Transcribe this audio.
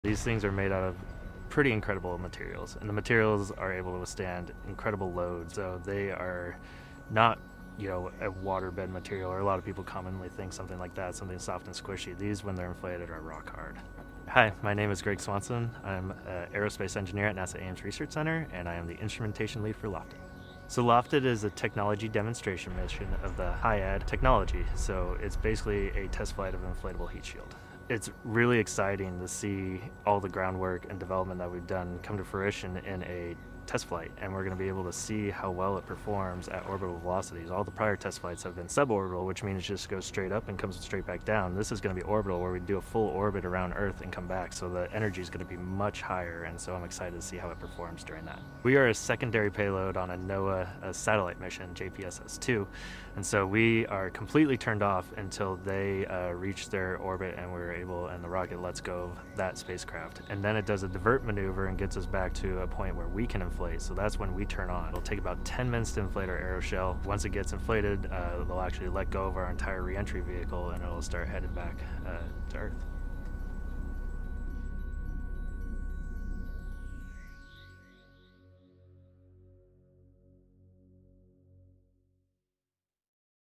These things are made out of pretty incredible materials, and the materials are able to withstand incredible loads. So they are not, a waterbed material, or a lot of people commonly think something like that, something soft and squishy. These, when they're inflated, are rock hard. Hi, my name is Greg Swanson. I'm an aerospace engineer at NASA Ames Research Center, and I am the instrumentation lead for LOFTID. So LOFTID is a technology demonstration mission of the HIAD technology. So it's basically a test flight of an inflatable heat shield. It's really exciting to see all the groundwork and development that we've done come to fruition in a test flight, and we're going to be able to see how well it performs at orbital velocities. All the prior test flights have been suborbital, which means it just goes straight up and comes straight back down. This is going to be orbital, where we do a full orbit around Earth and come back, so the energy is going to be much higher, and so I'm excited to see how it performs during that. We are a secondary payload on a NOAA satellite mission, JPSS-2, and so we are completely turned off until they reach their orbit and and the rocket lets go of that spacecraft. And then it does a divert maneuver and gets us back to a point where we can inflate. So that's when we turn on. It'll take about 10 minutes to inflate our aeroshell. Once it gets inflated, they'll actually let go of our entire reentry vehicle, and it'll start headed back to Earth.